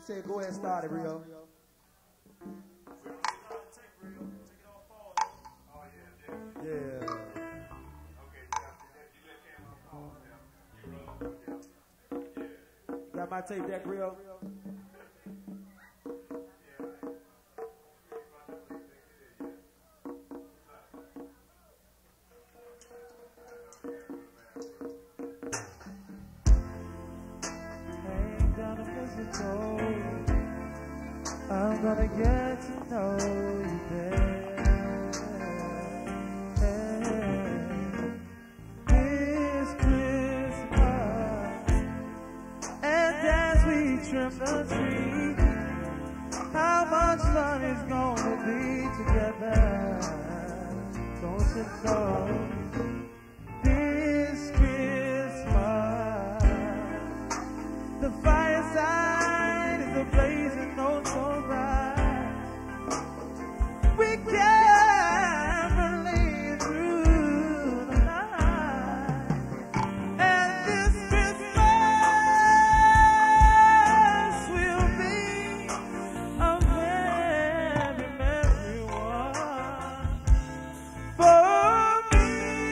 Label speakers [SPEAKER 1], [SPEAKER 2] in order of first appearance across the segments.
[SPEAKER 1] said, go ahead and start it, Rio. Yeah. Got my tape deck, Rio?
[SPEAKER 2] I'm gonna get to know you better this Christmas. And as we trim the tree, how much fun is gonna be together? Don't you know? This Christmas, the fireside is a blazing note so bright. We can live through the night. And this Christmas will be a very merry one for me.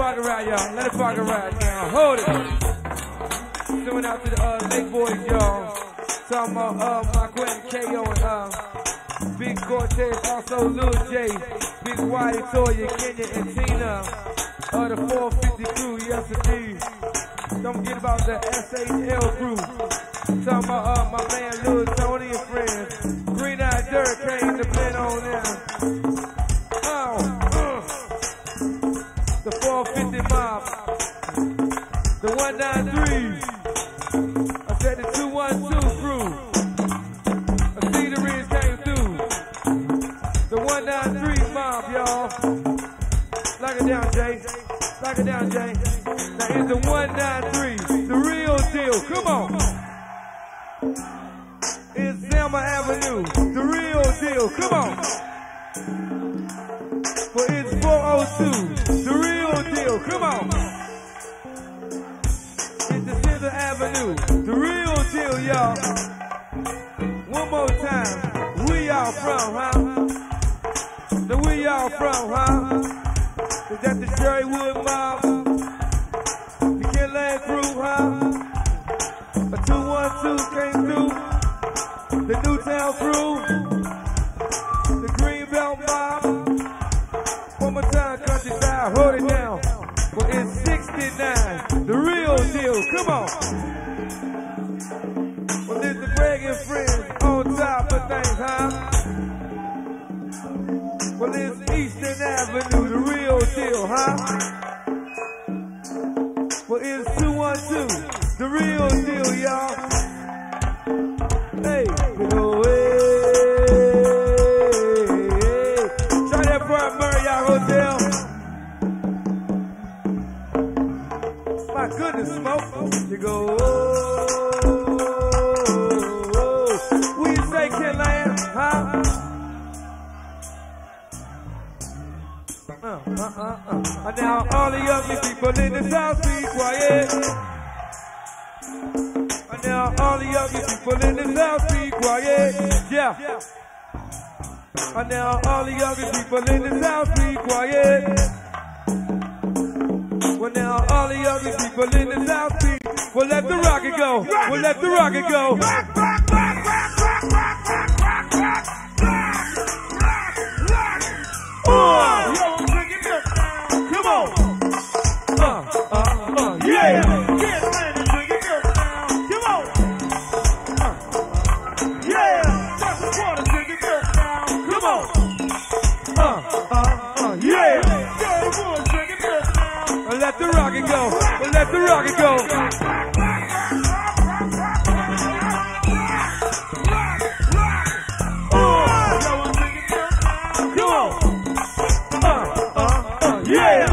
[SPEAKER 2] park around, y'all. Let it park around now. Hold it. Sending out to the Lake Boys, y'all. Talking about my Quentin K.O. and Big Cortez, also Lil J, Big Whitey, Toya, Kenya, and Tina. The 450 crew, yes indeed. Don't forget about the SHL crew. Talking about my man Lil Tony and friends. Green Eyed Dirt came to play on them. The 450 mob. The 193. I said the 212 crew. A Cedar Ridge came through. The 193 mob, y'all. Lock it down, Jay. Lock it down, Jay. Now it's the 193, the real deal. Come on. It's Selma Avenue, the real deal. Come on. But it's 402, the real deal. Come on. It's the Center Avenue, the real deal, y'all. One more time. We all from, huh? The we all from, huh? Is that the Sherrywood mob? The Kinland crew, huh? A 212 came through. The Newtown crew. The Greenbelt mob. One more time, countryside, hold it down. Well, it's 69, the real deal, come on. Well, it's the Greg and friends on top of things, huh? Well, it's Eastern Avenue, the real deal, huh? Well, it's 212, the real deal, y'all. Hey, go hey. Try that part, Marriott Hotel. My goodness, smoke. You go, what you say, Kinland, huh? Now all the young people in the South be quiet. Now all the young people in the South be quiet. Yeah. Now all the young people in the South be quiet. Well, now all the young people in the South be. Well, let the rocket go. Well, let the rocket go. Come on. Yeah. Get ready to bring it down. Come on. Yeah. That's the water, bring it down. Come on. Yeah. Bring it down. Let the rocket go. Let the rocket go. Yeah.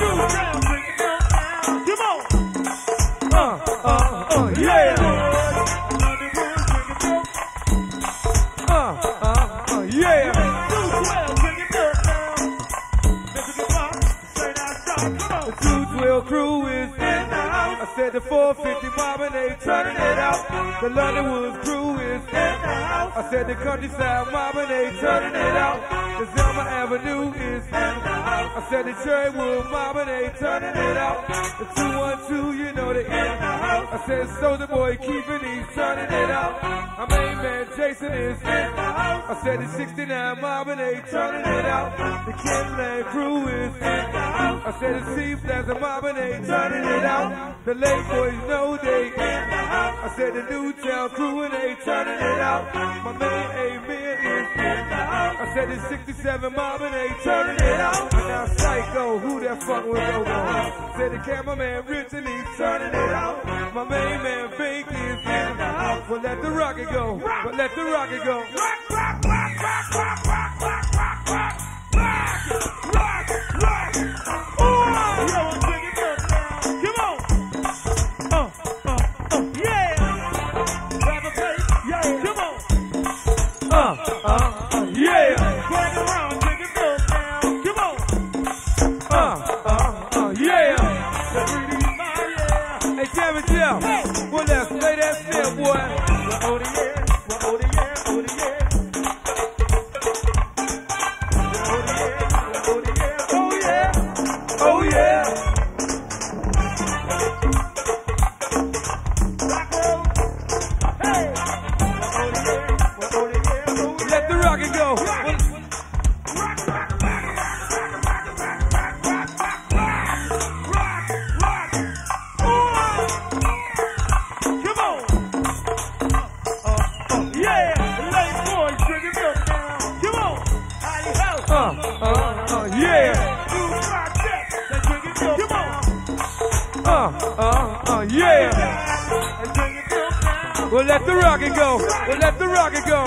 [SPEAKER 2] Crew is in the house. I said the 450 mob and they turning it out. The London Woods crew is in the house. I said the countryside mob and they turning it out. The Selma Avenue is in the house. I said the Cherrywood mob and they turning it out. The 212, you know they in the house. I said Soldier Boy keeping these turning it out. My main man Jason is in the house. I said the 69 mob and they turning it out. The Kinland crew is in the house. I said the C-Plaza mob and they turning it out. The Lake Boys know they in the house. I said the Newtown crew and they turning it out. My man Amen is in the house. I said the 67 mob and they turning it out. And now Psycho, who that fuck will go on? Said the cameraman Rich and he's turning it out. My main man Fink is in the house. Well, let the rocket go. Well, let the rocket go. Well, let's play that still, boy. Oh, the yeah. Oh, the yeah. Oh, the yeah. Oh, the yeah. We'll let the rocket go. We'll let the rocket go.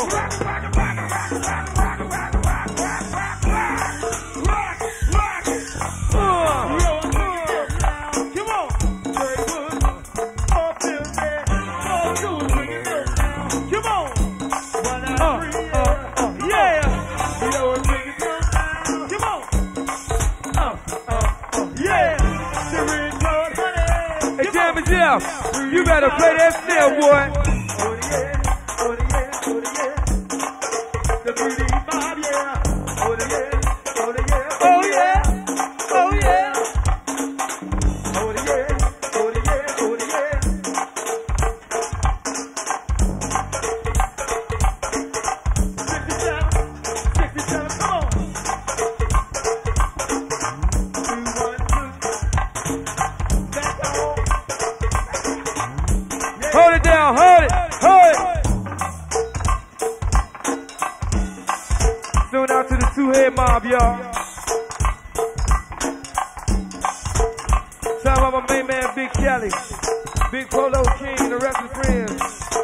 [SPEAKER 2] Yeah, you better play that snare, boy. Oh yeah, oh yeah, oh yeah. The pretty mob, yeah. Oh yeah, oh yeah, oh yeah, oh yeah. Oh yeah, oh yeah, oh yeah. 67, come on. 2, 1, 2. Back home. Hold it down, hold it, hold it. Soon out to the two-head mob, y'all. Shout out my main man, Big Kelly, Big Polo King, the rest of the friends.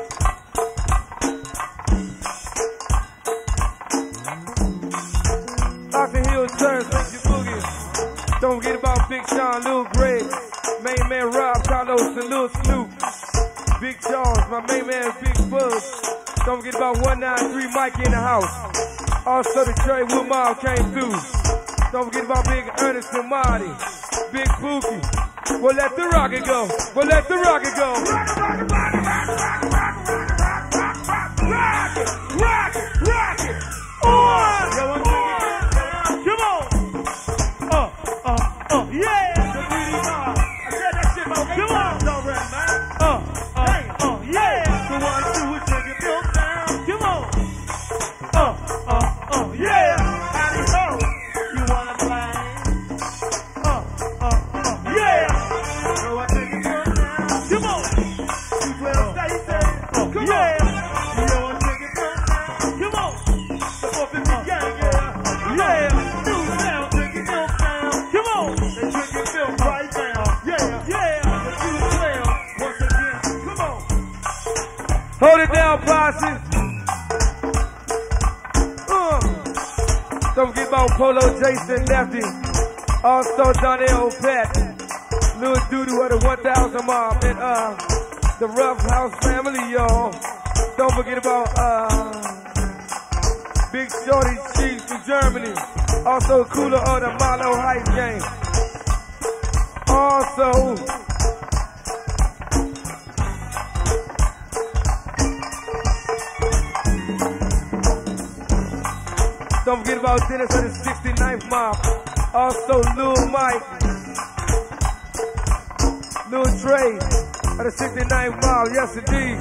[SPEAKER 2] Dr. Hill Church, thank you, Boogie. Don't forget about Big Sean, Lil Greg, main man Rob, Carlos, and Lil Snoop. Big Charles, my main man Big Buzz. Don't forget about 193 Mike in the house. Also the Trey Wood Mob came through. Don't forget about Big Ernest and Marty. Big Pookie. We'll let the rocket go. We'll let the rocket go. Rocket, rocket, rocket. Come on. Yeah. I said that shit about 8 times already, man. Yeah. The 1, 2, is take it down. Come on. Yeah. Howdy ho. You wanna play? Yeah. So I take it down. Come on. 212 stay safe. Come on. Yeah. You wanna take it down. Come on. The 450 gang, yeah. Yeah. New sound, take it down. Come on. They take it down right now. Yeah. Yeah. The 212 once again. Come on. Hold it down, posse. Don't forget about Polo Jason Lefty. Also Donnell Pat. Lil Doodoo of the 1000 Mob. And the Rough House family, y'all. Don't forget about Big Shorty Chiefs from Germany. Also Cooler of the Milo Heights game. Also don't forget about Dennis of the 69th Mob. Also Lil Mike. Lil Trey of the 69th Mob. Yes, indeed.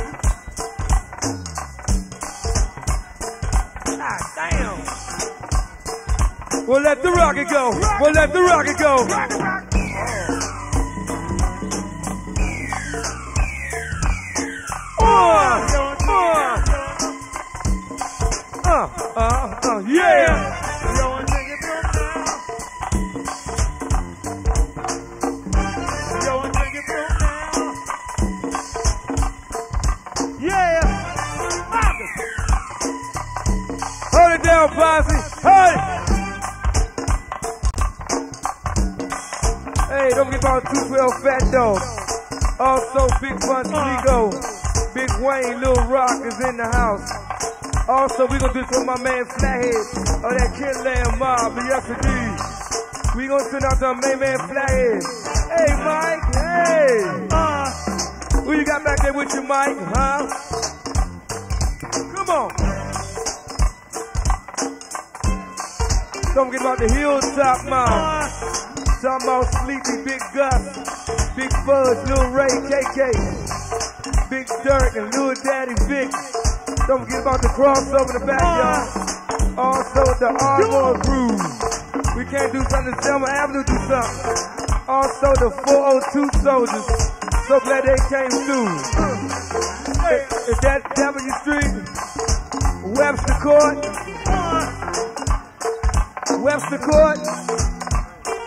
[SPEAKER 2] God damn. We'll let the rocket go. We'll let the rocket go. Yeah. Yeah. Hold it down, posse. Hold it. Hey, don't forget about 212 Fat Dog. Also, Big Punch Ligo. Big Wayne, Lil Rock is in the house. Also, we gonna do this for my man Flathead of that Kid Land Mob, the yes indeed. We gonna send out to our main man Flathead. Hey, Mike, hey. Who you got back there with you, Mike, huh? Come on. Don't forget about the Hilltop Mob. Talking about Sleepy, Big Gus, Big Fuzz, Lil Ray, KK, Big Dirk, and Lil Daddy Vic. Don't forget about the crossover in the backyard. Also the Armor Groove. We can't do something, Selma Avenue do something. Also the 402 Soldiers. So glad they came through. Is that W Street? Webster Court? Webster Court?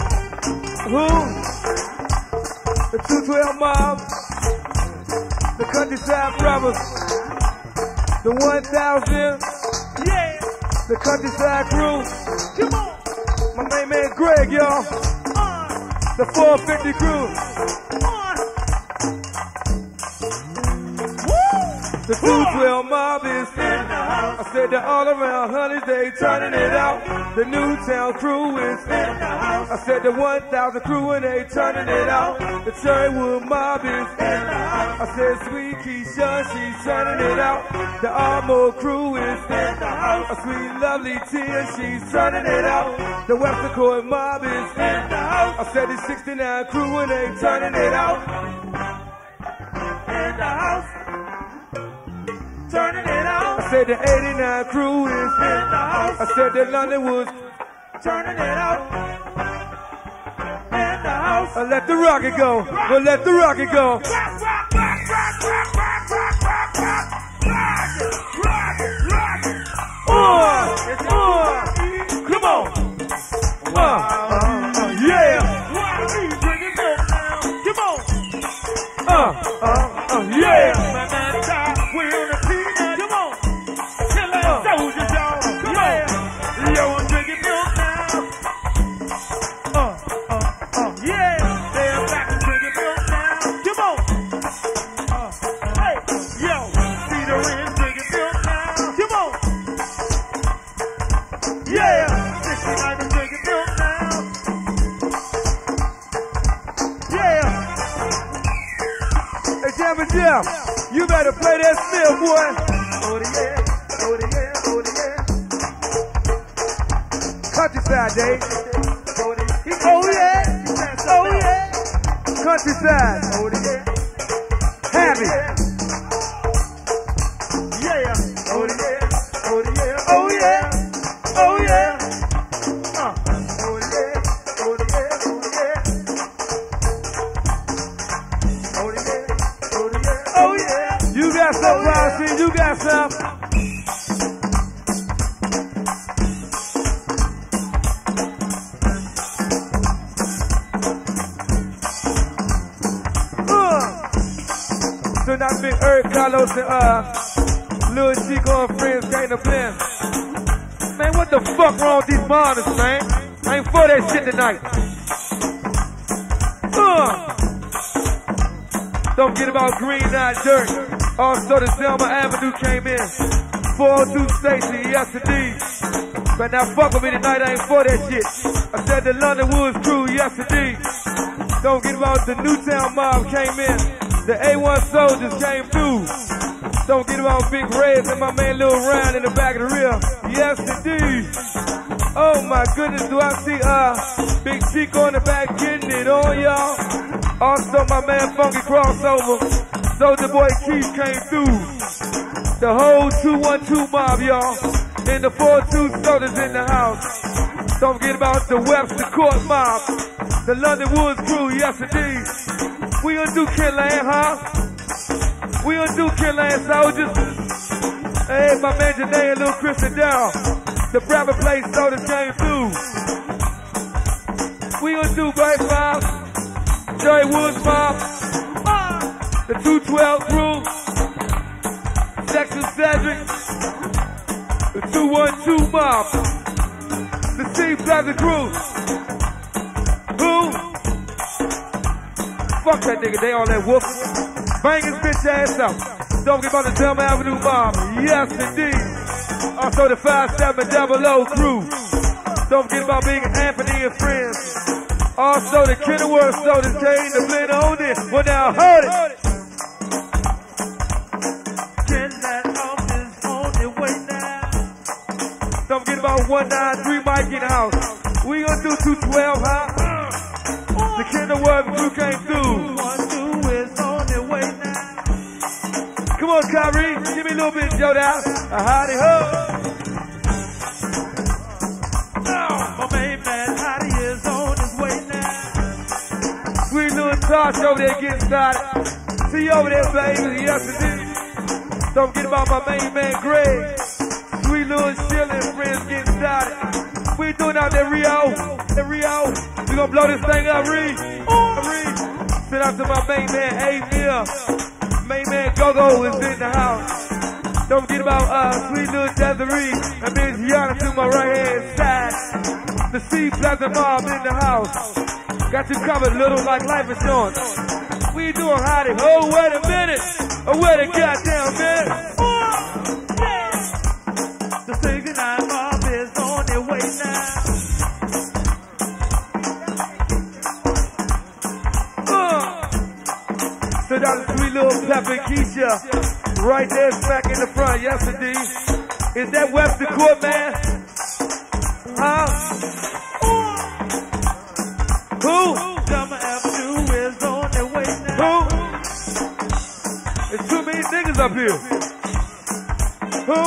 [SPEAKER 2] Who? The 212 Mob. The Countryside Brothers. The 1000.
[SPEAKER 3] Yeah.
[SPEAKER 2] The Countryside Crew.
[SPEAKER 3] Come on.
[SPEAKER 2] My main man Greg, y'all. The 450 Crew. The 212 mob is in the house. I said that all around honeys, they turning it out. The Newtown crew is in the house. I said the 1000 crew and they turning it out. The Cherrywood mob is in the house. I said Sweet Keisha, she's turning it out. The Armor crew is in the house. A Sweet Lovely Tia, she's turning it out. The Western Court mob is in the house. I said the 69 crew and they turning it out. In the house. Turning it out. I said the 89 crew is in the house. I said the London Woods turning it out. In the house. I let the rocket go. We'll let the rocket go. Come on. Yeah. Come on. Yeah. We're on the team. Come on. Kill that soldiers, y'all. Come on. Yo, I'm drinking milk now. Yeah. They're back and drinking milk now. Come on. Hey, yo. Cedar Inn drinking milk now. Come on. Yeah. 69 is drinking milk now. Yeah. Hey, Jammin' Jim. You better play that still, boy. Oh, yeah, oh, yeah, oh, yeah. Countryside, Dave. Oh, yeah, oh, yeah. Countryside. Oh, yeah. Happy. Yeah. Oh, yeah, oh, yeah, oh, yeah. Oh, yeah. Oh, yeah, oh, yeah, oh, yeah. Oh, yeah, oh, yeah. You got some, Rossi. You got some. So now Big Eric Carlos and Lil Chico and friends came to blend. Man, what the fuck wrong with these monitors, man? I ain't for that shit tonight. Don't forget about Green Eye Dirt. Also, the Selma Avenue came in. 402 Stacy, yesterday. But now fuck with me tonight, I ain't for that shit. I said the London Woods crew, yesterday. Don't forget about the Newtown mob came in. The A1 soldiers came through. Don't forget about Big Reds and my man Lil Ryan in the back of the rear. Yesterday. Oh my goodness, do I see Big Chico in the back getting it on, y'all? Also, my man Funky Crossover, Soldier Boy Keith came through. The whole 212 mob, y'all. And the 42 soldiers in the house. Don't forget about the Webster Court mob. The London Woods crew, yesterday. We gonna do Kinland, huh? We gonna do Kinland, soldiers. Hey, my man Janae and Lil Christian down. The Bradford Place soldiers came through. We gonna do Bright Five. Jerry Woods mob, the 212 crew, Section Cedric, the 212 mob, the C Plaza crew. Who? Fuck that nigga, they all that wolf. Bang his bitch ass out. Don't forget about the Selma Avenue mob. Yes, indeed. Also the 5700 crew. Don't forget about Big Anthony and friends. Also, the Kenilworth soldiers came to blend on it. Well, now, hold it. Get that off is on the way now. Don't forget about 193 Mike in the house. We gonna do 212, huh? The Kenilworth crew came through. 1-2 is on the way now. Come on, Kyrie. Give me a little bit, Joe, down. Howdy ho. My main man, Howdy is on his way now. Sweet little Tosh over there getting started. See you over there, baby. Yes, indeed. Don't forget about my main man, Greg. Sweet little Sheila and friends getting started. We doing out there, Rio. In Rio. We gonna blow this thing up, Reed. Reed. Send out to my main man, A-Mill. Main man Go-Go is in the house. Don't forget about sweet little Desiree and Miss Yana to my right hand side. The C Plaza Mob in the house. Got you covered, little, like life insurance. We doing hottie. Oh, wait a minute. Oh, wait a goddamn minute.
[SPEAKER 3] The 69 mob is on their way now.
[SPEAKER 2] So that's the sweet little Pepper Keisha. Right there, smack in the front. Yes, indeed. Is that Webster Court, man? Huh? Who?
[SPEAKER 3] Summer Avenue is on their way now.
[SPEAKER 2] Who? There's too many niggas up here. Who?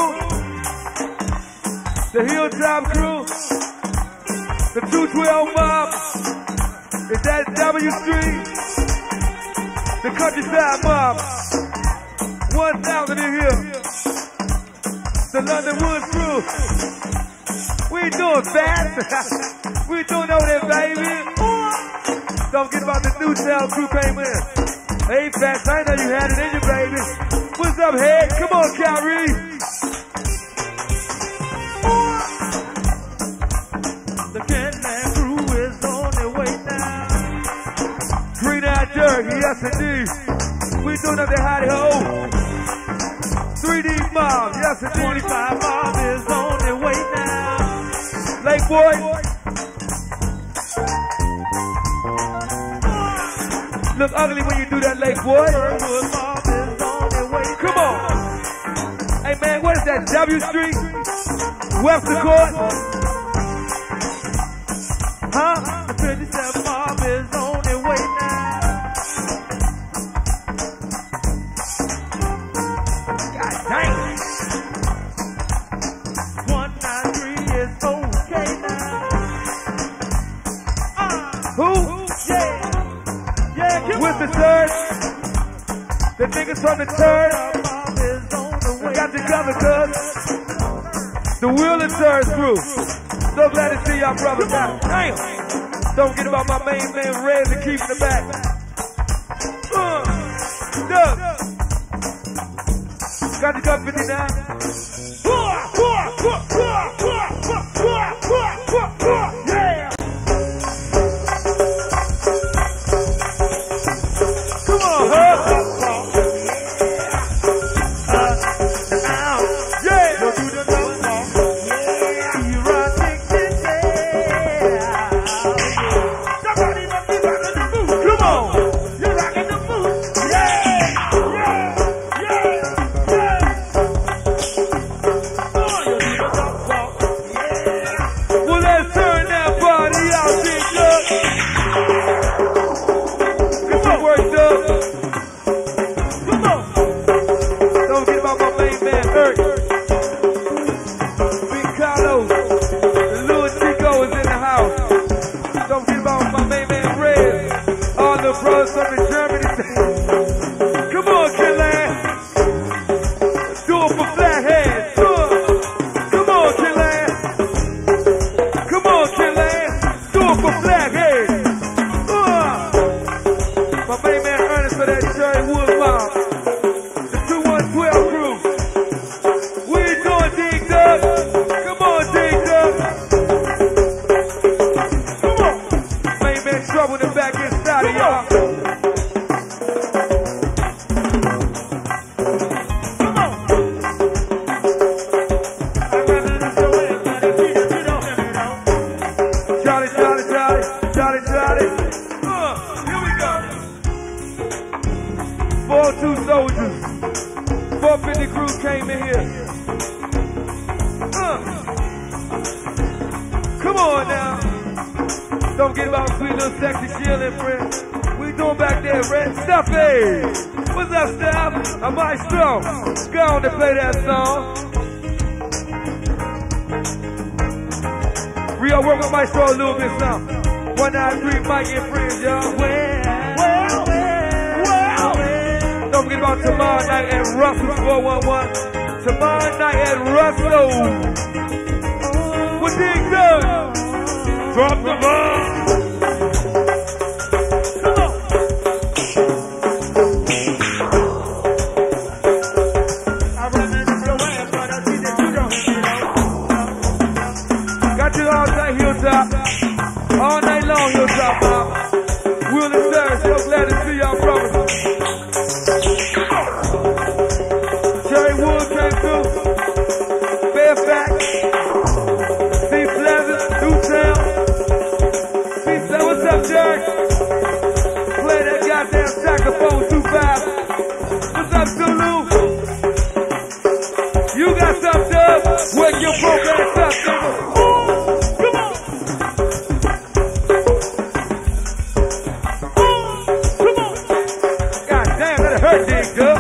[SPEAKER 2] The Hilltop Crew? The 212 Mob? Is that W Street? The Countryside Mob? 1,000 in here. The London Woods Crew. We ain't doing fast. We doing over there, baby. Don't forget about the Newtown crew came in. Hey, fast, I know you had it in you, baby. What's up, head? Come on, Kyrie.
[SPEAKER 3] The Candyman crew is on their way now.
[SPEAKER 2] Green-eyed Jerky, yes indeed. We doing up there, hottie ho. 3D Mob, yes indeed.
[SPEAKER 3] 25 mob is on their way now.
[SPEAKER 2] Lake Boy. Look ugly when you do that, Lake Boy.
[SPEAKER 3] Fernwood mob is on their way now.
[SPEAKER 2] Come on. Hey man, what is that? W Street? Webster Court? Huh?
[SPEAKER 3] The 57 mob is on their way now.
[SPEAKER 2] God dang.
[SPEAKER 3] 193 is okay now.
[SPEAKER 2] Who?
[SPEAKER 3] Yeah. Yeah, come
[SPEAKER 2] With
[SPEAKER 3] on.
[SPEAKER 2] the third? The niggas from the third?
[SPEAKER 3] Mob is on the way
[SPEAKER 2] Got together, cuz. The Wheeler Third crew. So glad to see y'all, brothers. Damn. Don't forget about my main man, Rez, and keep in the back. Duck. Got the gun 59. Yeah. Come on, huh? Yeah.
[SPEAKER 3] Don't do the number. Yeah. You run big, big, yeah. Somebody must be rocking the boot.
[SPEAKER 2] Come on.
[SPEAKER 3] You're rocking the boot. Yeah. Yeah. Yeah. Yeah. Oh, you do the number. Yeah.
[SPEAKER 2] Well, let's turn that body out, big duck. Get some work done.
[SPEAKER 3] Come on.
[SPEAKER 2] Don't forget about my main man, Eric. Big Carlos. The little Chico is in the house. Don't forget about my main man, Red. All the brothers from Germany. Come on, Killan. Do it for Flathead. Come on, Killan. Come on, Killan. Do it for Flathead. My main man, Ernest, for that Cherry Wood Mob. The 2112 crew. We doing Dig Dug. Come on, Dig Dug. Come on. Main man trouble in the back inside of y'all.
[SPEAKER 3] Come on. I'd rather do so well, but if you don't let me know.
[SPEAKER 2] Charlie, Charlie, Charlie, Charlie, Charlie. Here we go. 4-2 soldiers. 450 crew came in here. Come on now. Don't forget about sweet little sexy chillin', friend. We doing back there, Red Stuffy. What's up, Steph? I'm Maestro. Go on to play that song. Rio, work with Maestro a little bit, something. 193 Mike and friends, y'all.
[SPEAKER 3] Well.
[SPEAKER 2] Don't forget about tomorrow night at Russell's 411. Tomorrow night at Russell's. What Dig Dug? Drop the bomb. Come on. Dirk. Play that goddamn saxophone too fast. What's up, Zulu? You got some dub? Wake your broke ass up, nigga. Come on. Come on. God damn, that hurt, dig, dub.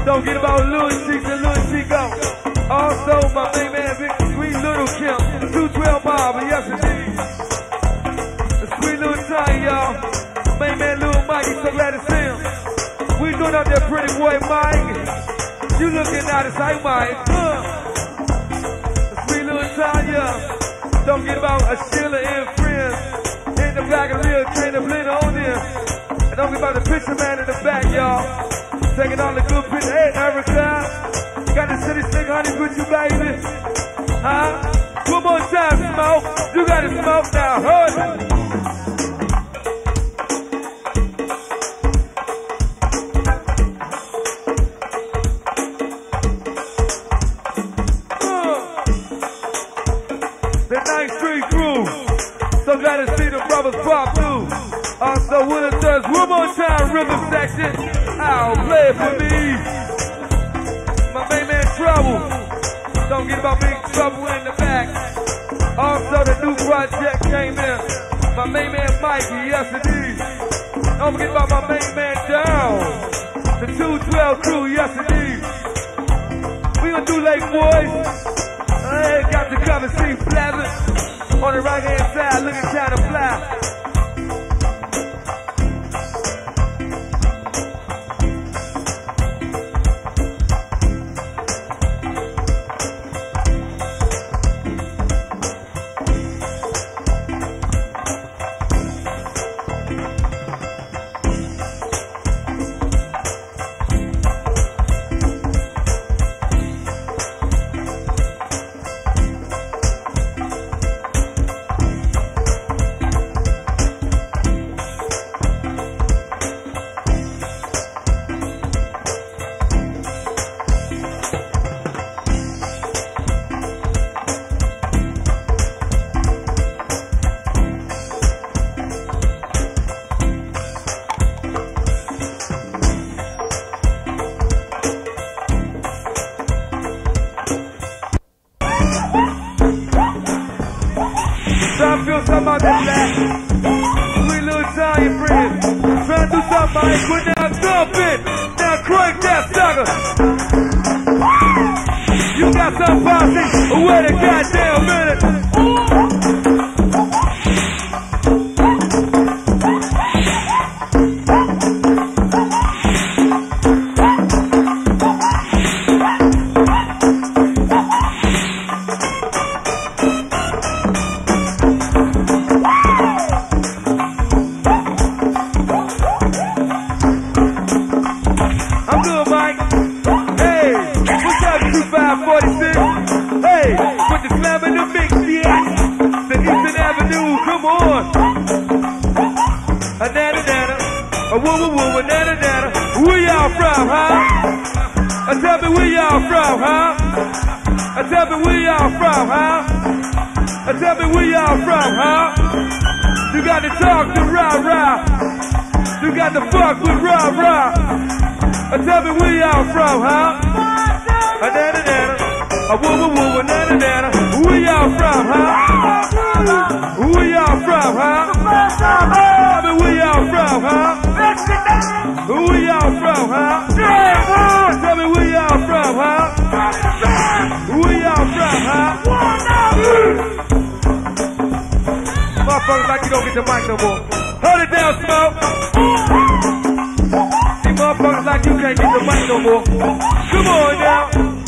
[SPEAKER 2] Don't get about Louis Cheeks and Louis Chico. Also, my main man, Big Sweet Little Kim. 212 Bob, and yes indeed. The Sweet Little Tiny, y'all. Main man, Little Mikey, so glad to see him. We doing out there, pretty boy Mike. You looking at us like Mike. The Sweet Little Tanya. Don't get about a Sheila and friends. In the back of the real train of blend on there. And don't get about the picture man in the back, y'all. Taking all the good pictures. Hey, Erica. Got the city slick honey with you, baby. Huh? One more time, Smoke. You got to smoke now. Hold it. The 9th Street crew. So glad to see the brothers pop through. Also, Winter Thursday. One more time, rhythm section. I'll play it for me. My main man Trouble. Don't get about Big Trouble in the back. Also, the new project came in. My main man Mikey, yes indeed. Don't forget about my main man Down. The 212 crew, yes indeed. We gonna do Lake Boys. Hey, got the cover seat flapping. On the right hand side, looking kind of fly. Trying to feel something out that black. Sweet little Italian friends. Trying to do something, Mike. Put down something. Now crank that sucker. You got some posse. Wait a goddamn minute. Hey, put the slam in the mix, yeah. The Eastern Avenue, come on. A nana, a woo, a nana. Where y'all from, huh? Tell me where y'all from, huh? Tell me where y'all from, huh? Tell me where y'all from, huh? You got to talk to rah-rah. You got to fuck with rah-rah. Tell me where y'all from, huh? A nana. A woo, nana. Where y'all from, huh? Where y'all from, huh? Tell me where y'all from, huh? Where y'all from, huh? Tell me where y'all from, huh? Where y'all from, huh? Motherfuckers like you don't get the mic no more. Hold it down, Smoke. See, motherfuckers like you can't get the mic no more. Come on now.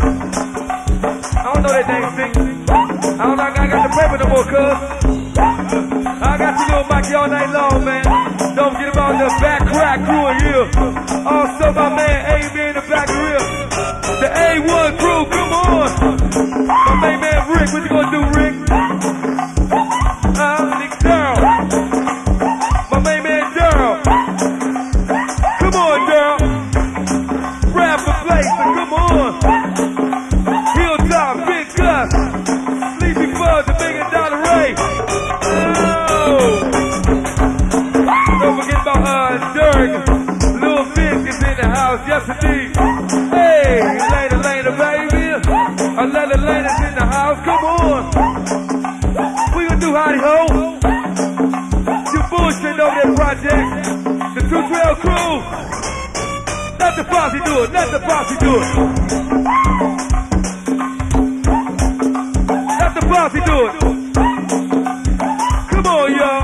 [SPEAKER 2] I don't know that dang thing. I don't think I got the paper no more, cuz. I got you little Mikey all night long, man. Don't forget about the back crack crew in here. Also, my man A.B. in the back of here. The A1 crew, come on. My main man Rick, what you gonna do, Rick? Nick Darryl. My main man Darryl. Come on, Darryl. Rap the place, and come on. Hilltop, Big Gus, Sleepy Buzz, the Big and Donna Ray. Oh. Don't forget about Dirk. Lil Vic is in the house, yes indeed. Hey, Lena, baby. Lena's in the house, come on. We gonna do hotty ho. You bullshit over that project. The 212 crew. Let the posse do it. Let the posse do it. Let the posse do it. Come on, y'all.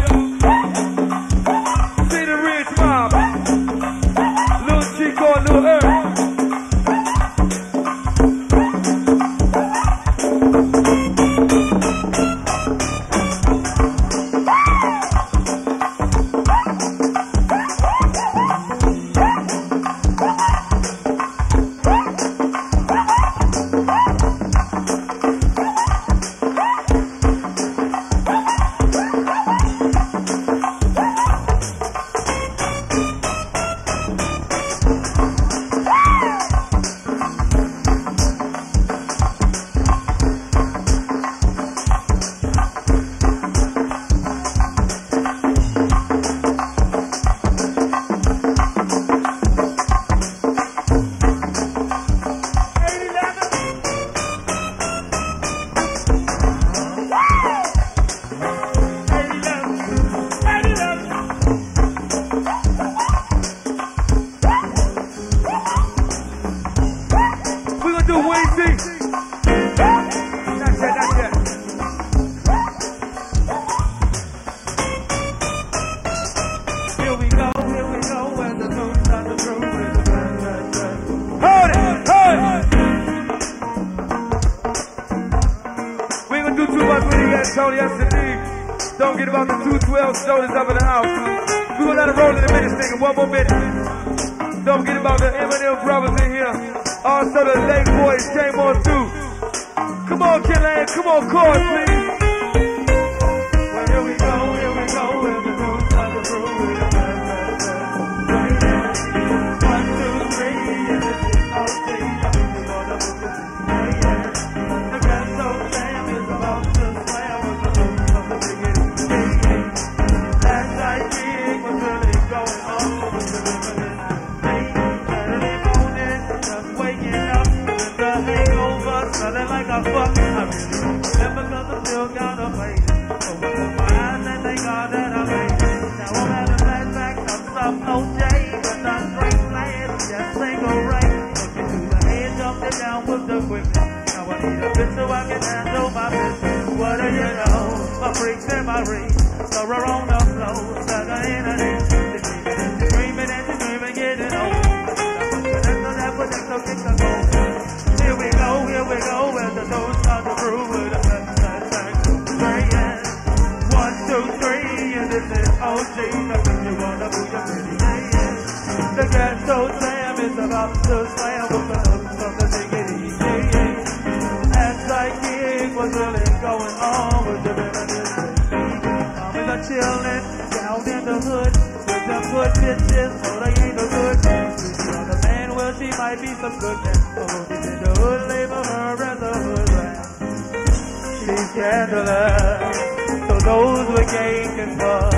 [SPEAKER 2] See the rich mob. Little Chico, Little Earth. Don't get about the 212 shoulders up in the house. We're gonna let it roll in a minute, nigga. One more minute. Don't get about the Eminem brothers in here. Also the late boys came on through. Come on, Killian. Come on, chorus, please. Well, here we go. Here we go. With the roots of the room. One, two, three. And this is all day. We're gonna move it. The Gasso Jam is about to slam with the roots of the biggest. Last night gig was really going on with the rhythm. Saturday morning, just waking up with the hangover, smelling like a fuck. I really remember cause I still got a face. Open my eyes and thank God that I made it. Now I'm having flashbacks of some OJ, but not straight playing, just single right. Looking to the head, jumping down with the whip. Now I need a bitch so I can handle my business. What do you know? My freaks and my rings. So we're on the floor, stuck in a day. Screaming and screaming, getting old. Here we go, as the doors start to brew with a praying. 1, 2, 3, and this is OG. Nothing you wanna move your pretty hand. The Gasso Jam is about to slam with the notes from the diggity. As like gig was really going on with the reminiscence. Chillin' down in the hood with them good bitches, so they ain't no good. On the man, well, she might be some good man. So in the hood, label her as a hood rat. She's scandalous, so those with gang can fuck.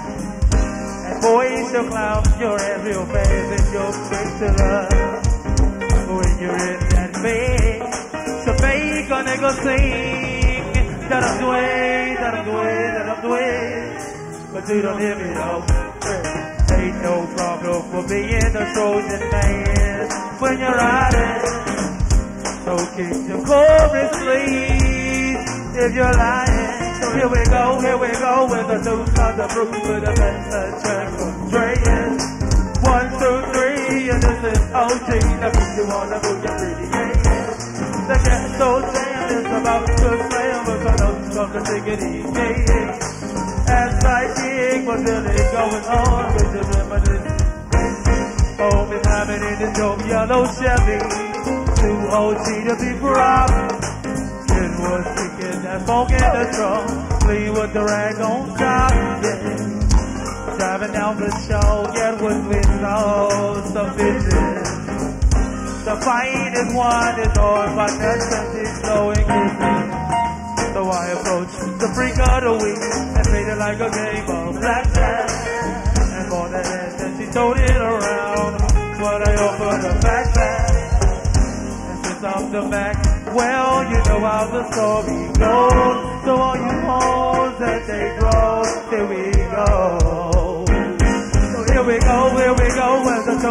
[SPEAKER 2] And boys, she'll clown your ass real fast and you'll fix to love. When you're in that bed, so make a nigga sing. That I'm doing, that I'm doing, that I'm doing. But you don't hear me though. Ain't no problem for being a Trojan man when you're riding. So keep your chorus, please, if you're lying. So here we go, with the two sons of Bruce with a message track from Dreyan. 1, 2, 3, and this is OG. Now if you wanna move your pretty hand. The Gasso Jam is about to slam with the notes from the diggity. As my gig was really going on with the reminiscence. Home is having in the dope yellow Chevy. Too OG to be proud. It was kicking that funk in the trunk. Clean with the rag on top, yeah. Driving down the show, get what we saw, some bitches. The fight is won, it's on, but that's just slowing it. So I approached the freak of the week and played it like a game of blackjack. And for that ass, and she told it around, but I offered a backpack. And since I'm the Mac, well, you know how the story goes. So all you hoes that they draw, here we go. So here we go, as the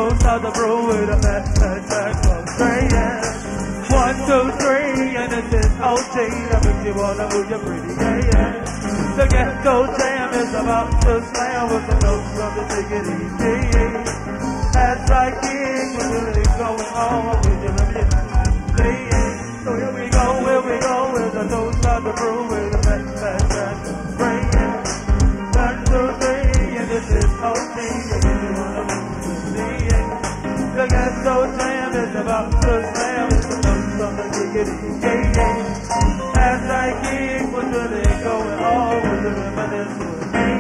[SPEAKER 3] toast start to brew with a fat track of straight. 1, 2, 3, and this is OG. That makes you wanna move your pretty, yeah. The ghetto jam is about to slam with the notes from the take it easy. As I kick, we're really going on with your limited. So here we go, with the toast start to brew with a fat track of straight. 1, 2, 3, and this is OG. The ghetto jam is about to slam with the notes from the giggity, yeah. As I keep what's really going on with the reminiscence with me,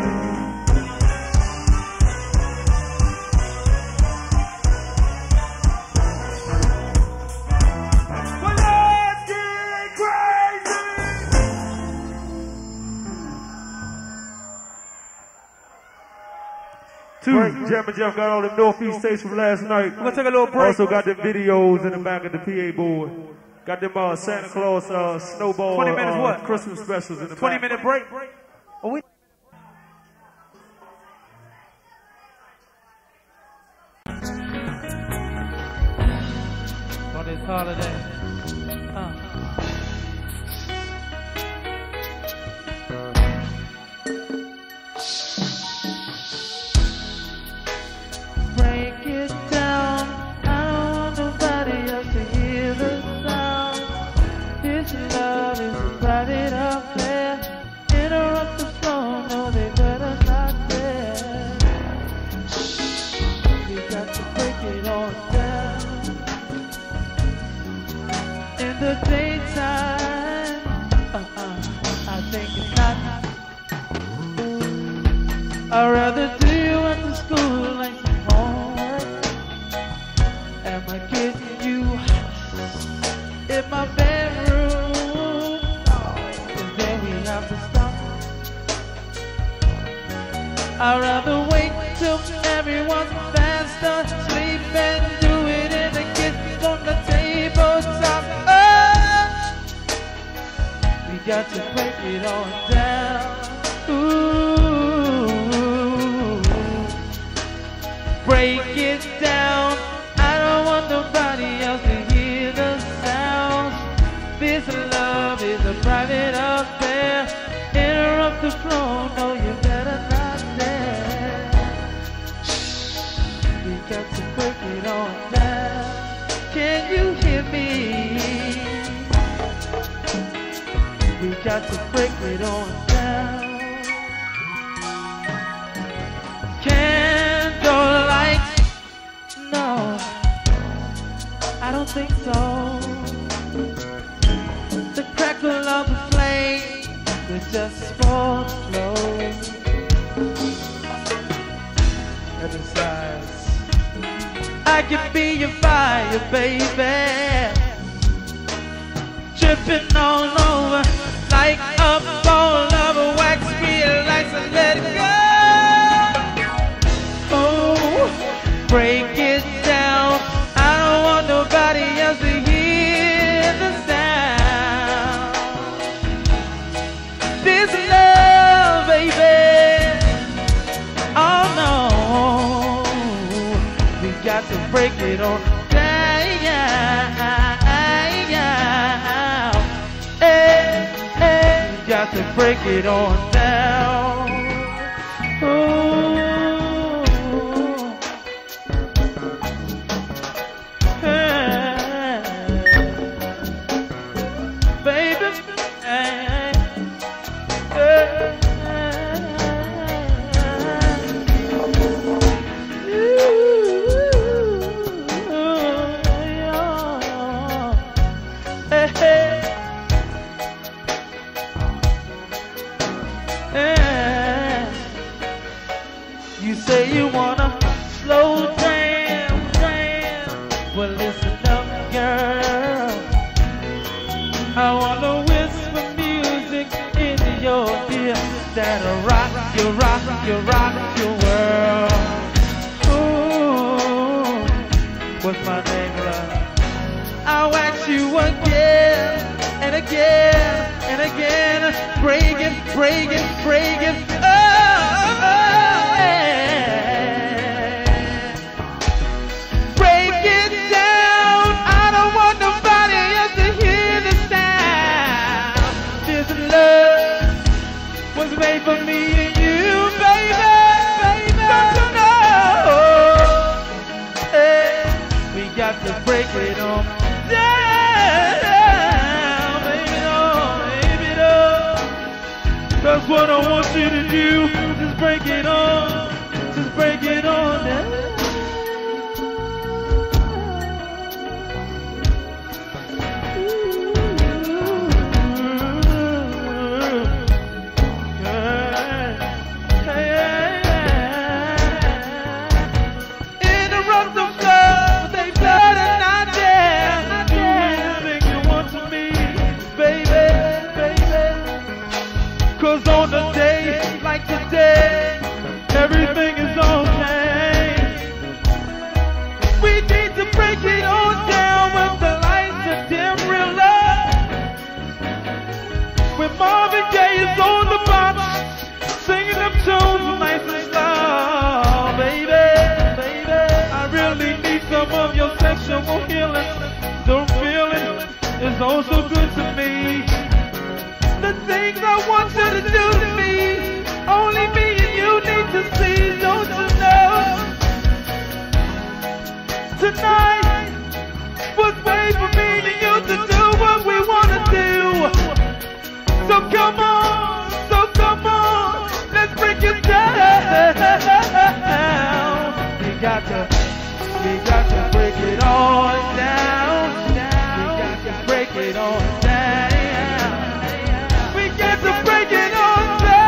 [SPEAKER 3] well, let's get crazy! Jam and Jeff got all the Northeast states from last night.
[SPEAKER 2] We're gonna take a little break.
[SPEAKER 3] Also got the videos in the back of the PA board. Got them Santa Claus snowball
[SPEAKER 2] 20 minutes what?
[SPEAKER 3] Christmas specials in the
[SPEAKER 2] 20-minute break. Oh, we for this holiday.
[SPEAKER 3] Break it down. I don't want nobody else to hear the sound. This love is a private affair. Interrupt the flow, no, they better not dare. We got to break it all down. In the daytime, I think it's not. I'd rather do you at the school like some homework. Am I getting you in my bedroom? And then we have to stop. I'd rather wait till everyone's fast asleep and do it in a kiss on the tabletop. Oh! We got to break it all down. Ooh. Break it down. I don't want nobody else to hear the sounds. This love is a private affair. Interrupt the flow, no, you better not dare. We got to break it all down. Can you hear me? We got to break it all down. Candlelight, no, I don't think so. The crackle of the flame was just for the flow. And besides, I can be your fire, baby. Dripping all over like a ball of wax. Relax and let it go. Break it down. I don't want nobody else to hear the sound. This love, baby. Oh no, we got to break it on down. Hey, hey, we got to break it on down. Ooh. You say you wanna slow jam. Well, listen up, girl. I wanna whisper music into your ear that'll rock your world. Ooh, what's my name, love? I'll wax you again and again and again. Break it. Oh, yeah. you to do, just break it on. Just break it on now. Everything is okay. We need to break it on down when the lights are dim real low. When Marvin Gaye is on the box, singing them tunes nice and slow. Baby, baby, I really need some of your sexual healing. The feeling is oh so good to me. The things I want you to do to me, only me and you need to see, don't you know? Tonight was wait for me and you to do what we want to do. So come on, let's break it down. We got to break it on down. We got to break it on down. We got to break it on down.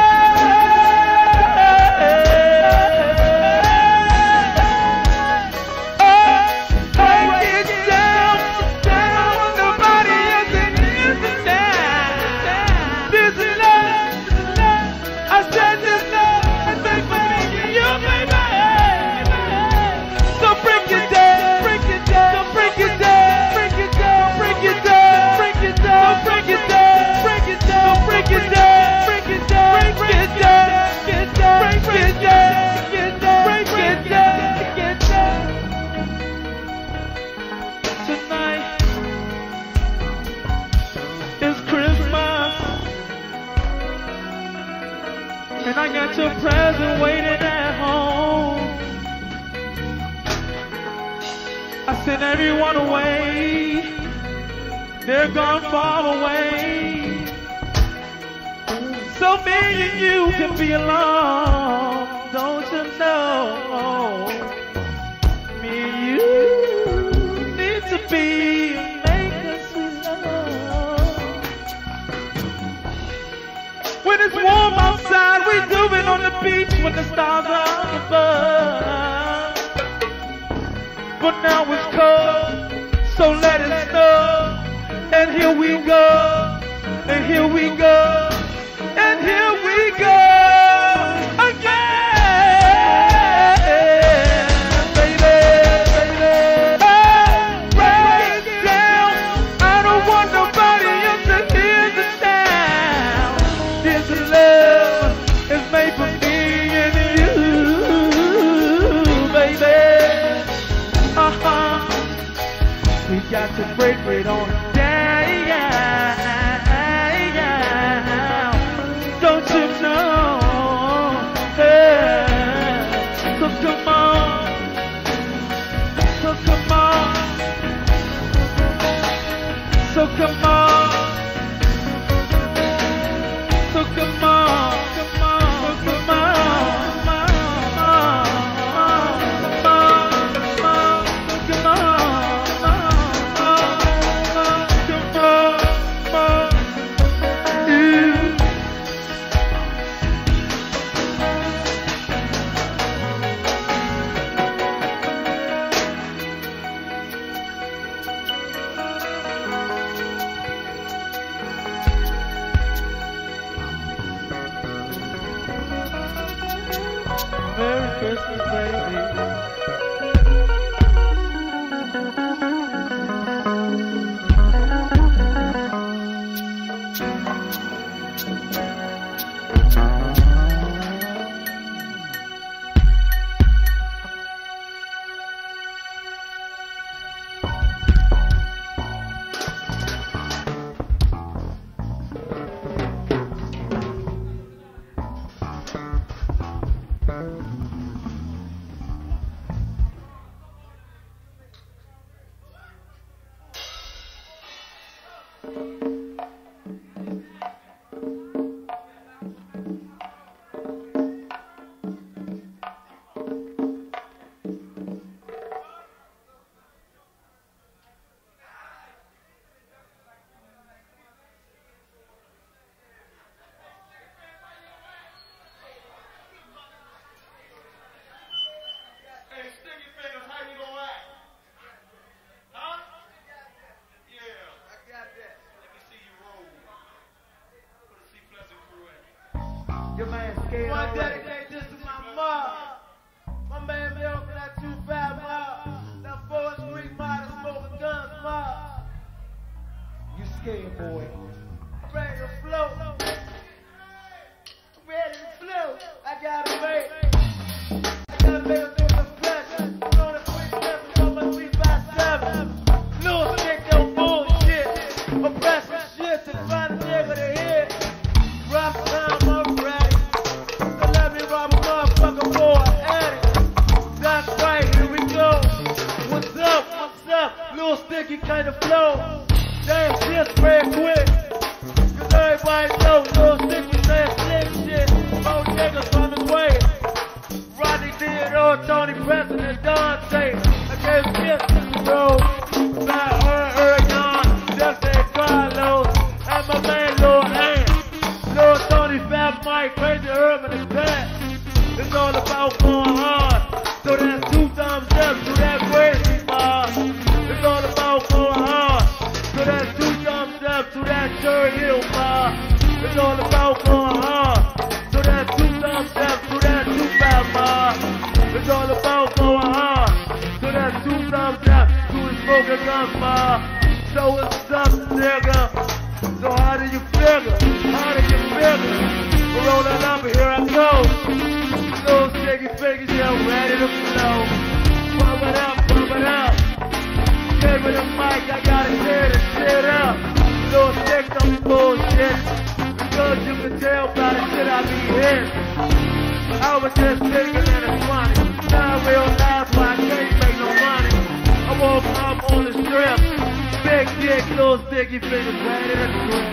[SPEAKER 3] And I got your present waiting at home. I sent everyone away. They're gone far away. So me and you can be alone. Don't you know? Me and you need to be. Make us love. When it's warm outside, we do it on the beach when the stars are above. But now it's cold, so let it snow. And here we go, and here we go, and here we go again, baby, baby. Break it down. I don't want nobody else to hear the sound. This love is made for me and you, baby. We got to break it on down. Don't you know? So come on. So come on. So come on. So come on. Come on. Come on. Merry Christmas, baby. Your man scared.
[SPEAKER 4] I dedicate this to my mom. My man Bill for that 2-5 mom. That 4th Street model smoking guns mom.
[SPEAKER 3] You scared, boy.
[SPEAKER 4] I'm ready to float. I'm ready to float. I gotta wait. I gotta make a difference. On the 3-7, on my 3-5-7. Lil' stick your bullshit. Oppressive shit to find a nigga to hit. Rough time, I'm ready. So let me rob a motherfucker for an addict. That's right, here we go. What's up? What's up? Lil' Sticky kind of flow. Damn shit spread quick. Cause everybody knows Lil' Sticky saying slick shit. More niggas on his way. Rodney Theodore, Tony Preston, and Dante. I gave shit to the road. Not her, John, Justin Carlos, and my man Lil' Ant. Lil' Tony, Fat Mike, Crazy Herb in the back. It's all about going hard. So that's 2 thumbs up to that crazy bar. It's all about going hard. So that's 2 thumbs up to that Cherry Hill bar. It's all about going hard. So that's 2 thumbs up to that 2-5 bar. It's all about going hard. So that's 2 thumbs up to the smoking gun bar. So what's up, nigga? So how do you figure? How do you figure? We're rolling up and here I go. Those sticky fingers, yeah, ready to flow. Pump it up, pump it up. Give me the mic, I gotta tear this shit up. Little stick on bullshit. Because you can tell by the shit I be hitting. I was just thinking that it's funny. Now I realize why I can't make no money. I woke up on the strip. Big dick, little sticky fingers, ready to grip.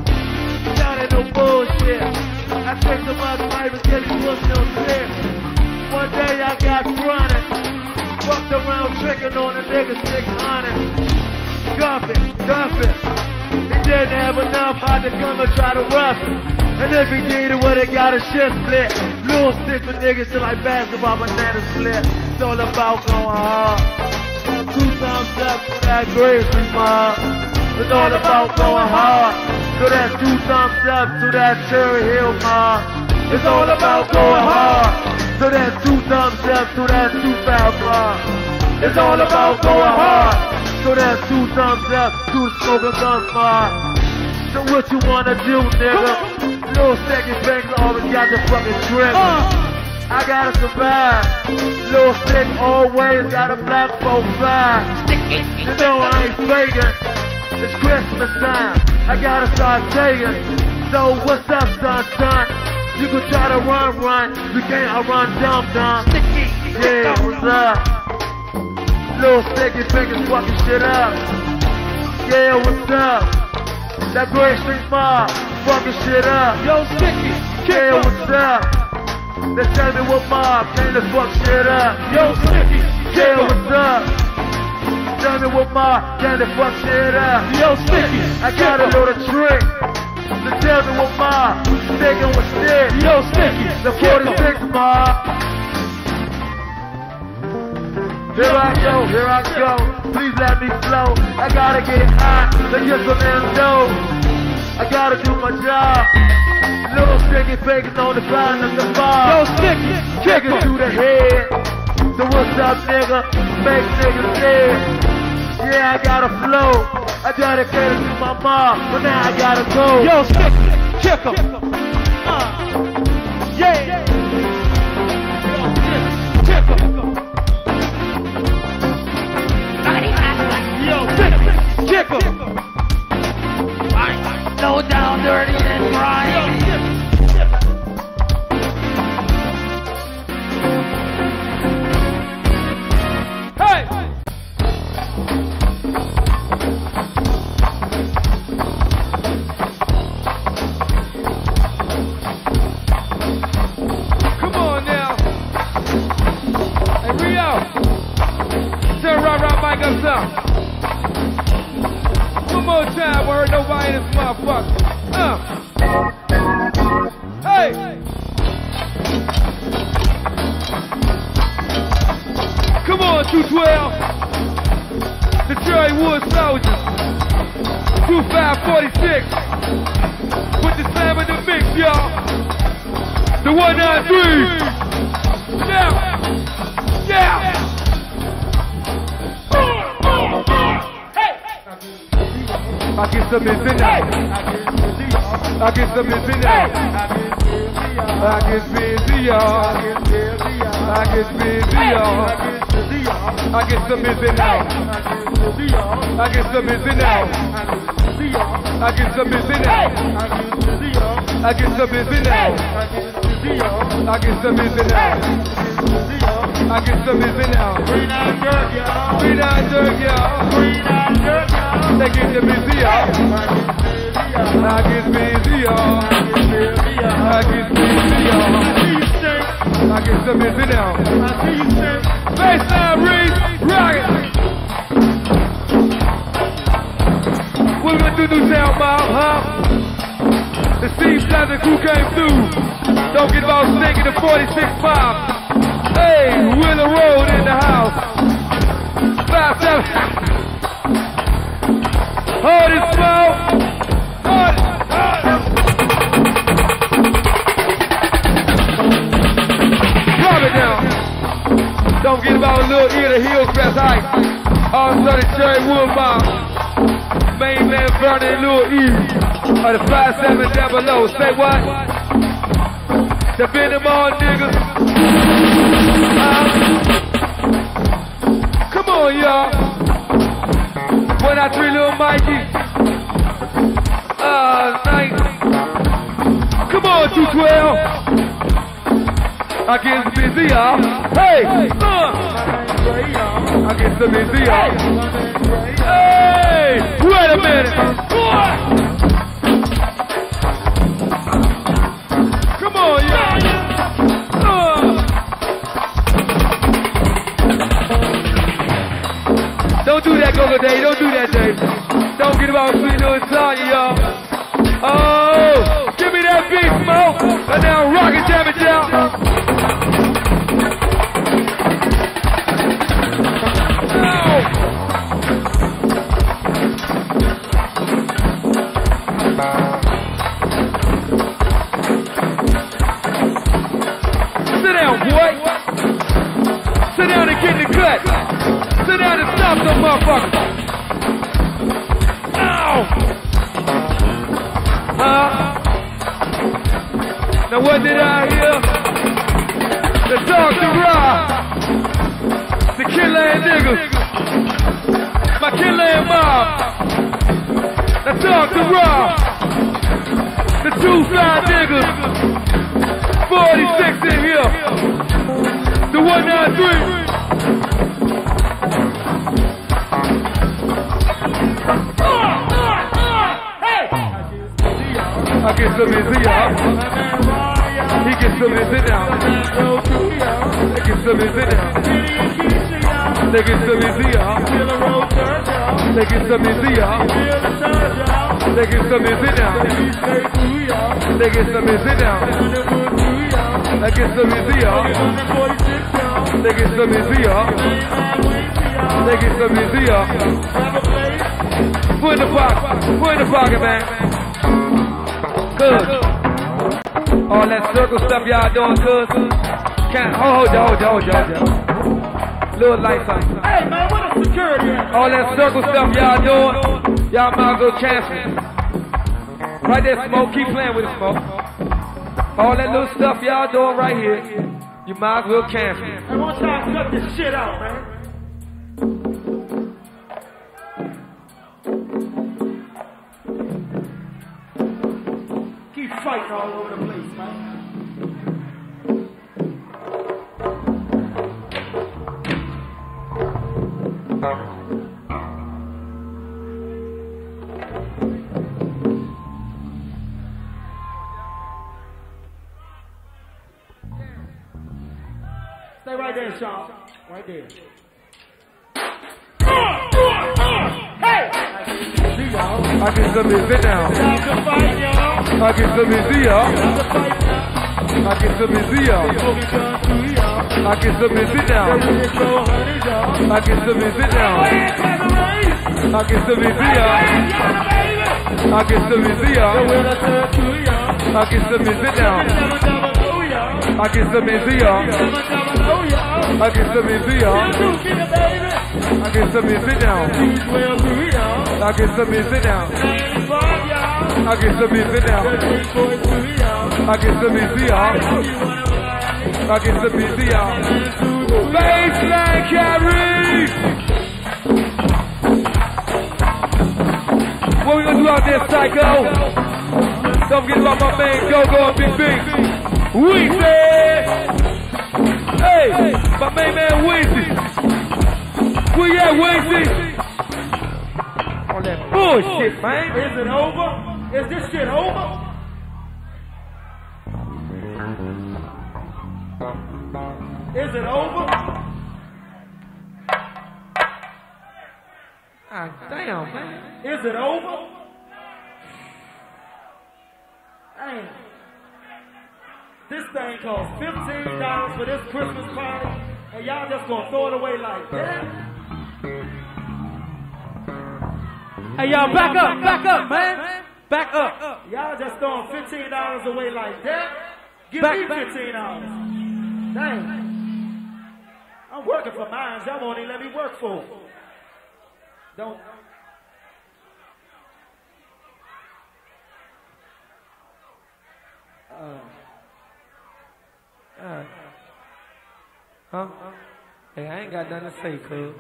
[SPEAKER 4] Not in no bullshit. I picked them up right because he was no tip. One day I got running. Fucked around tricking on a nigga 600. Cuff it. He didn't have enough, had to come and try to rough it. And if he needed what he got a shit split. Lil' stick for niggas till like basketball banana split. It's all about going hard. 2 thumbs up to that Gracie mob. It's all about going hard. So that's 2 thumbs up to that Cherry Hill mob. It's all about going hard. So that's 2 thumbs up to that 2-5 mob. It's all about going hard. So that's 2 thumbs up to the smoking gun mob. So what you wanna do, nigga? Lil' Sticky Fingers always got the fucking trigger. I gotta survive. Lil' Stick always got a black 4-5. You know I ain't faking. It's Christmas time. I gotta start taking. So what's up, son? You can try to run. You can't run dumb. Yeah, what's up? Lil' Sticky Fingers fucking shit up. Yeah, what's up? That Great Street Mob fucking shit up. Yo, Sticky, yeah, what's up? They tell me what mob came to fuck shit up. Yo, Sticky, yeah, what's up? Tell me what mob came to fuck shit up. Yo, Sticky, I got a little trick. So tell me what mob sticking with stick. Yo, Sticky, the 46 mob. Here I go, please let me flow. I gotta get hot, to get some endo. I gotta do my job. Lil' Sticky Fingers on the ground of the bar. Yo, Sticky, kick it to the head. So what's up, nigga? Make niggas dead. Yeah, I gotta flow. I dedicated to my mom, but now I gotta go. Yo, Sticky, kick him. Yeah. Kick him. Yo, kick him! Slow down, dirty and grimy. Hey! Come on now. Hey, Rio. Turn right mic up some. One more time, word, nobody in this motherfucker. Hey! Come on, 212. The Cherry Wood Soldiers. 2546. Put the slam in the mix, y'all.
[SPEAKER 2] The 193. Yeah. Yeah. I get some missing out. I get some missing out. I get busy, y'all. I get busy, y'all. I get some missing out. I get some missing out. I get some missing out. I get some missing out. I get some missing out. I get some missing out. Green eye jerk, y'all. Green eye jerk, y'all. Green eye jerk, y'all. They get the busy, y'all. I get busy, y'all. I get busy, y'all. I get some missing out. Baseline Reese, rocket. We're gonna do New Town Mob, huh? The Steve Plaza crew came through. Don't get about stinking the 46-5. Hey, Willow Road in the house. 5-7. Hold it, smoke. Hold it. Drop it down. Don't get about a little ear to Hillcrest Heights. All Sunday Cherry Woodbine. Main man burning little E. Or the 5-7 down below. Say what? The Benjamin niggas. Come on, y'all. 193 little Mikey. Night. Come on, 212. I get busy, y'all. Hey, I get so busy, y'all. Hey, wait a minute. Come on, y'all. Don't do that, Go-Go Day. Don't do that, Dave. Don't get about sweet little Tanya, y'all. Oh, give me that big smoke. And now rocket jam it down. Sit down, boy. Sit down and get in the cut. Sit down and stop them motherfuckers. Ow! Now what did I hear? The Dr. Raw. The killer and niggas. My killer and mob. The Dr. Raw. The 2-5 niggas. 46 in here. The 193. I get some busy, y'all. He gets some busy now. They get some busy now. They get some busy, y'all. They get some busy, y'all. They get some busy now. They get some busy now. They get some busy, y'all. They get some busy, y'all. They get some busy, y'all. Put in the pocket. Put in the pocket, man. Good. All that circle stuff y'all doing good. Can't hold on. Little lights on.
[SPEAKER 3] Hey man, what a security at?
[SPEAKER 2] All that circle stuff y'all doing, y'all might as well cancel it. Right there, Smoke. Keep playing with it, Smoke. All that little stuff y'all doing right here, you might as well cancel it.
[SPEAKER 3] Hey, one time cut this shit out, man. Fighting all over the place, man. Stay right there, Sean. Right there. Hey!
[SPEAKER 2] I get some busy now. I get some busy, y'all. I get some busy, y'all. I get some busy now. I get some busy now. I get some busy, y'all. I get some busy, y'all. I get some busy now. I get some easy, y'all. I get some easy, y'all. I get some easy now. I get some easy now. I get some easy now. I get some easy, y'all. I get some easy, y'all. Baseline carry. What we gonna do out there, Psycho? Don't forget about my man Go-Go and Big Big. Weezy! Hey, my main man Weezy. Where you at, Weezy? All that bullshit, man.
[SPEAKER 3] Is it over? Is this shit over? Is it over?
[SPEAKER 2] Ah, damn, man.
[SPEAKER 3] Is it over? Damn. This thing costs $15 for this Christmas party, and y'all just gonna throw it away like that?
[SPEAKER 2] Hey, y'all, back up, man. Back up.
[SPEAKER 3] Y'all just throwing $15 away like that? Give me $15. Dang. I'm working for mine. Y'all won't even let me work for it. Don't.
[SPEAKER 2] Huh? Hey, I ain't got nothing to say, cuz.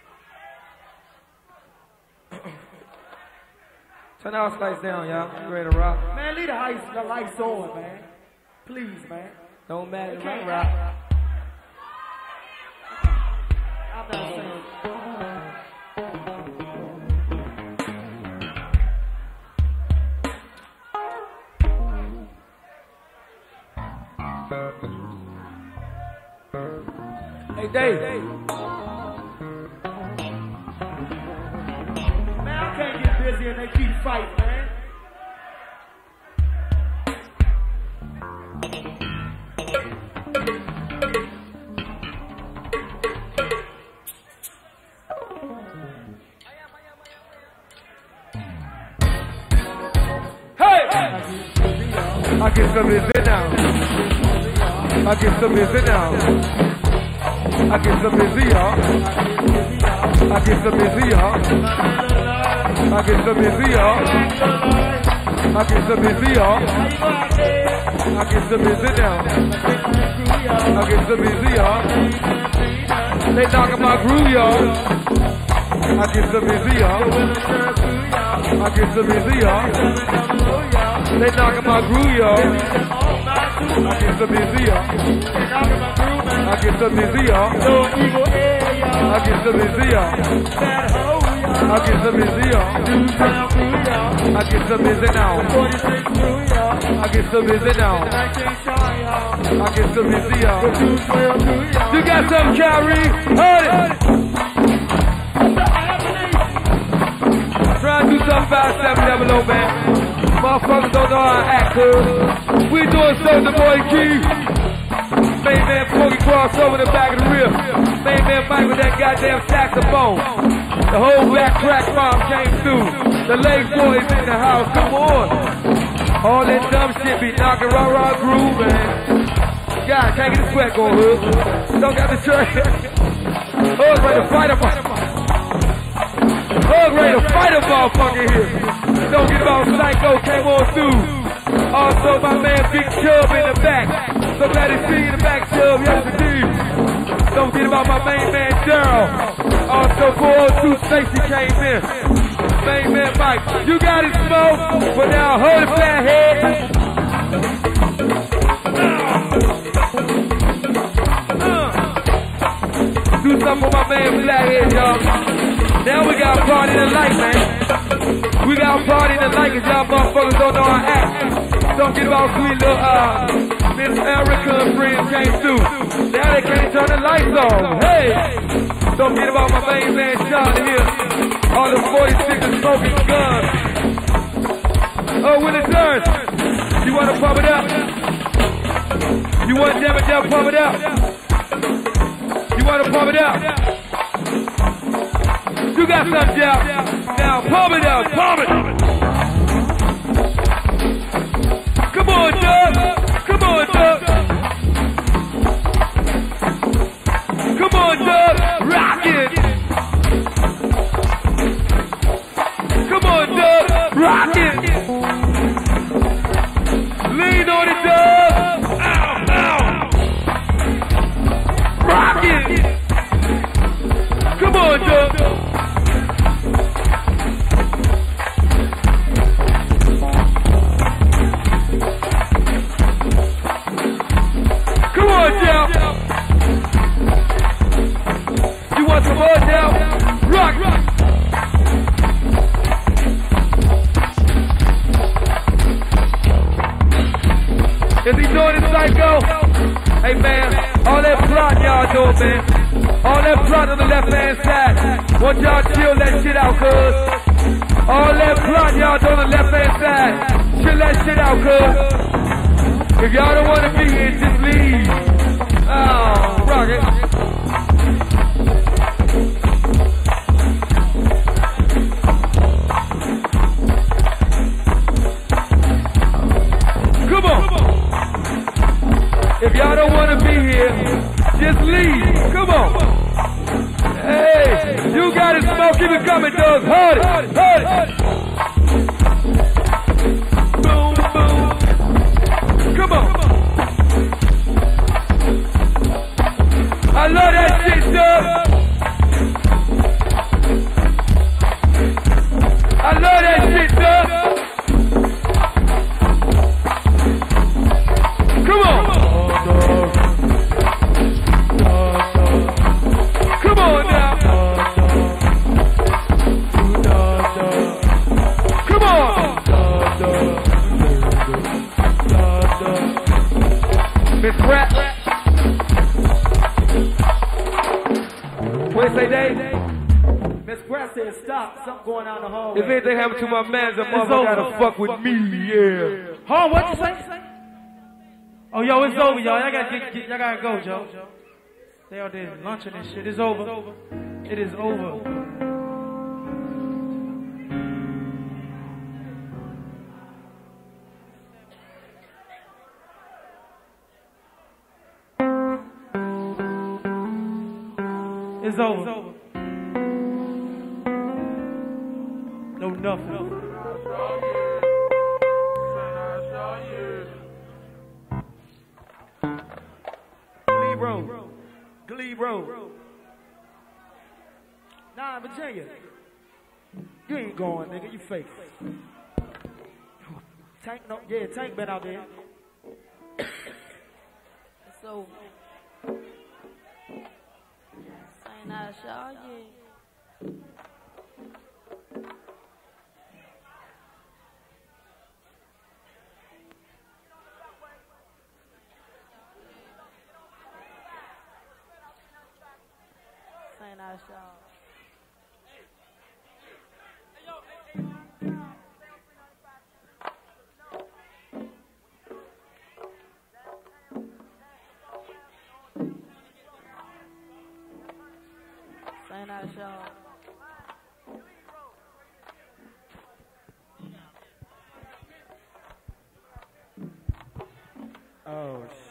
[SPEAKER 2] Turn the house lights down, y'all. You ready to rock?
[SPEAKER 3] Man, leave the lights on, man. Please, man.
[SPEAKER 2] Don't matter,
[SPEAKER 3] It can't
[SPEAKER 2] man. Rock.
[SPEAKER 3] I'm not saying.
[SPEAKER 2] Hey, Dave.
[SPEAKER 3] Man, I can't get busy and they keep fighting, man.
[SPEAKER 2] Hey! I get some busy now. I get some busy now. I get some busy, y'all. I get some busy, y'all. I get some busy, y'all. I get some busy, y'all. I get some busy now. I get some busy, y'all. They knocking my groove, y'all. I get some busy, y'all. I get some busy, y'all. They knocking my groove, y'all. I get some busy, y'all. I get some busy, y'all. I get some busy, y'all. I get some busy, y'all. I get some busy now. I get some busy now. I get some busy, y'all. You got some, Kyrie? Hold it. Try to do something 5-7-0, man. Motherfuckers don't know how to act, cuz. We doing Soulja Boy Key. Main man Porky cross over the back of the rib. Main man Mike with that goddamn saxophone. The whole back crack bomb came through. The Lake Boys in the house, come on. All that dumb shit be knocking raw groove, man. God, can't get a sweat going, hood. Don't got the church. Hood ready to fight a Hood ready to fight a motherfucker here. Don't get about Psycho came on through. Also my man Big Chubb in the back. So glad to see you in the back, Chubb. Yes, indeed. Don't forget about my main man Daryl. Also 402 Stacy came in. Main man Mike. You got it, Smoke. But now hold it, Flathead. Do something for my man Flathead, y'all. Now we got a party tonight, man. We got a party tonight because y'all motherfuckers don't know how to act. Don't get about sweet little, Miss Erica and friends came through. Now they can't turn the lights on. Hey! Don't get about my main man Charlie here. All the 46ers smoking guns. Oh, when it's done, you want to pump it up? You want to jam pump it up? You want to pump it up? You got something out. Now pump it up, pump it. Come on, Doug. Come on, Doug. light go. Hey man, all that plotting y'all doing, man. All that plotting on the left hand side. Want y'all chill that shit out, cuz. All that plotting y'all doing on the left hand side. Chill that shit out, cuz. If y'all don't want to be here, just leave. Oh, rock it. Come on. If y'all don't want to be here, just leave. Come on. Hey, you got it, smoke. Keep it coming, Doug. Hold it. Hold it. Boom, boom. Come on. I love that shit, Doug. I love that shit, Doug. Come on. Come on now. Come on. Miss Pratt. What you say, Dave?
[SPEAKER 4] Miss Pratt said stop. Something going on in the hallway.
[SPEAKER 2] If anything happened to my man, that motherfucker gotta fuck with me, yeah.
[SPEAKER 3] Hold on, what you say? Oh, yo, it's over, y'all. Y'all gotta go, Joe. They out there lunching and shit. It's over. It is over. It's over. No, nothing.
[SPEAKER 4] Glee Road. Nah, Virginia. You ain't going, nigga. You fake. Tank, no, yeah, Tank been out there.
[SPEAKER 5] So, Saint Asha, yeah. Saint Asha. Saint Asha.
[SPEAKER 4] Oh,